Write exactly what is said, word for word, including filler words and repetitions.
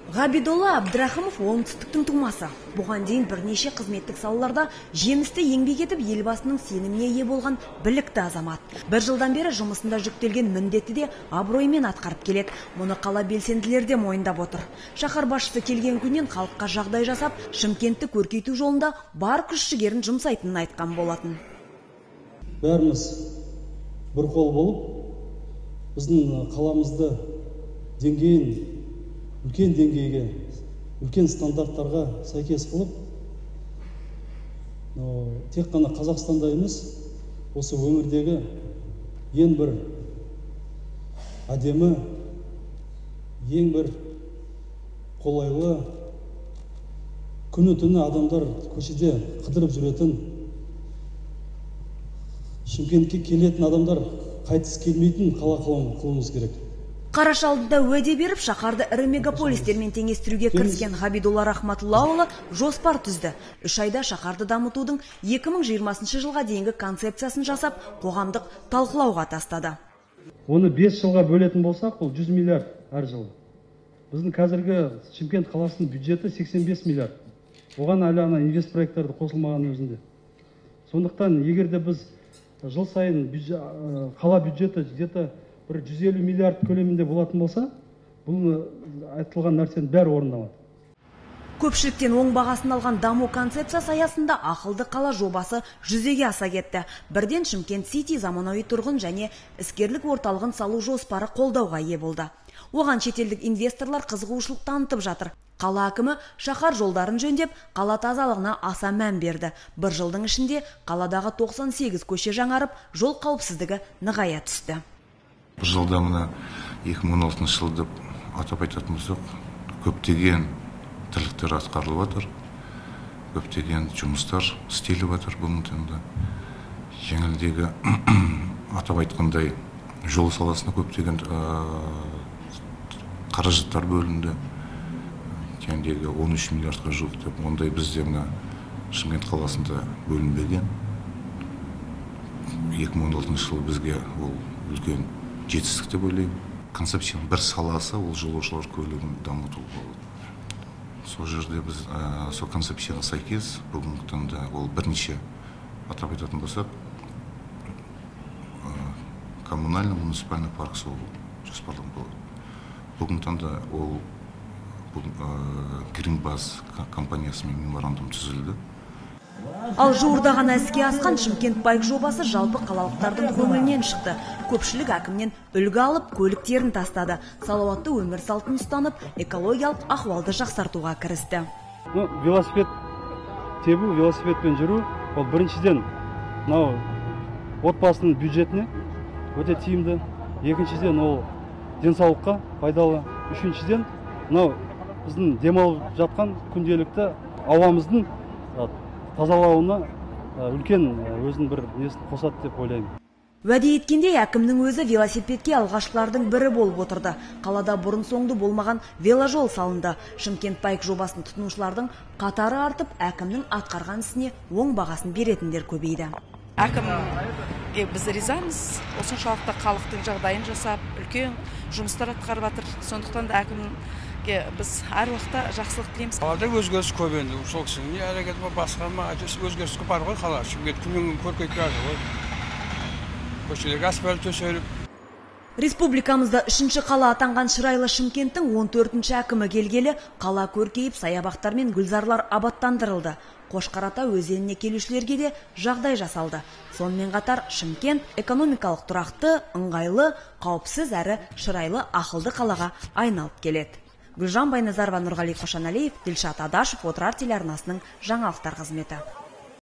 Ғабидолла Абдрахымов оңтүстіктің тумасы. Бұған дейін бірнеше қызметтік салаларда жемісті еңбек етіп елбасының сеніміне ие болған білікті азамат. Бір жылдан бері жұмысында жүктелген міндетті де абыроймен атқарып келеді. Мұны қала белсенділері де мойындап отыр. Шаһар басшысы келген күннен халыққа жағдай жасап, Шымкентті көркейту жолында бар күш-жігерін жұмсайтынын айтқан болатын. Бәріміз бір қол болып, біздің қаламызды деңгейін үлкен деңгейге, үлкен стандарттарға сәйкес қылып, тек қана Қазақстанда емес, осы өңірдегі ең бір әдемі, ең бір қолайлы, күні-түні адамдар көшеде қыдырып жүретін, Шымкентке келетін адамдар қайтыс келмейтін қала қылуымыз керек. Қарашалдыда уәде беріп, шаһарды ірі мегаполистермен теңестіруге кіріскен Ғабидолла Рахматуллаұлы жоспар түзді. Үш айда шаһарды дамытудың екі мың жиырмасыншы жылға дейінгі концепциясын жасап, қоғамдық талқылауға тастады. Оны бес жылға бөлетін болсақ, ол жүз миллиард әр жыл. Біздің қазіргі Шымкент қаласының бюджеті сексен бес миллиард. Оған әлі ана инвест проекттарды қосылмаған өзінде. Сондықтан, егер де біз жыл сайын қала бюджеті где-то бір жүз елу миллиард көлемінде болатын болса, бұл айтылған нәрсенің бәрі орындалады. Көпшіліктен оң бағасын алған даму концепциясы аясында ақылды қала жобасы жүзеге аса кетті. Бірден Шымкент Сити заманауи тұрғын және іскерлік орталығын салу жоспары қолдауға ие болды. Оған шетелдік инвесторлар қызығушылық танытып жатыр. Қала әкімі шаһар жолдарын жөндеп, қала тазалығына аса мән берді. Бір жылдың ішінде қаладағы тоқсан сегіз көше жаңарып, жол қауіпсіздігі нығая түсті. Бір жылда мына екі мың он алтыншы жылды атап айтатын болсақ, көптеген тірліктер атқарылып жатыр, көптеген жұмыстар істеліп жатыр бүгінгі таңда. Жеңілдегі атап айтқандай жол саласына көптеген қаражаттар бөлінді. Кемдегі он үш миллиардқа жуық деп, ондай бізде мына Шымкент қаласында бөлінбеген. екі мың он алтыншы жылы бізге ол үлкен жетістік деп ойлаймын. Концепцияның бір саласы ол жолаушылар көлігін дамыту болды. Сол жерде біз сол концепцияға сәйкес бүгінгі таңда ол бірнеше атап айтатын болсақ, коммунальный муниципальный парк сол жоспарланған болады. Бүгінгі таңда ол Гринбас компаниясымен меморандум түзілді. Ал жуырда ғана іске асқан Шымкент байк жобасы жалпы қалалықтардың көңілінен шықты. Көпшілік әкімнен үлгі алып, көліктерін тастады. Салауатты өмір салтын ұстанып, экологиялық ахуалды жақсартуға кірісті. Велосипед тебу, велосипедпен жүру, ол біріншіден отбасының бюджетіне өте тиімді. Екіншіден ол денсаулыққа пайдалы. Үшіншіден біздің демалып жатқан күнделікті ауамыздың тазалауына үлкен өзінің бір несін қосады деп ойлаймын. Уәде еткендей, әкімнің өзі велосипедке алғашқылардың бірі болып отырды. Қалада бұрын соңды болмаған веложол салынды. Шымкент байк жобасын тұтынушылардың қатары артып, әкімнің атқарған ісіне оң бағасын беретіндер көбейді. Әкімге біз ризамыз. Осыншалықты халықтың жағдайын жасап, үлкен жұмыстар атқарып жатыр. Сондықтан да әкімге біз әр уақытта жақсылық тілейміз. Қалада өзгеріс көп енді. Сол кісінің не әрекеті бар, басқарма, өзгеріс көп бар ғой қала. Шымкент күннен көркейіп жатыр ғой. Көшелерге асфальт төселіп. Республикамызда үшінші қала атанған шырайлы Шымкенттің он төртінші әкімі келгелі, қала көркейіп, саябақтар мен гүлзарлар абаттандырылды. Қошқарата өзеніне келушілерге де жағдай жасалды. Сонымен қатар Шымкент экономикалық тұрақты, ыңғайлы, қауіпсіз әрі шырайлы ақылды қалаға айналып келеді. Гүлжан Байназарова, Нұрғали Қошаналиев, Дилшат Адашев, Отырар телеарнасының жаңалықтар қызметі.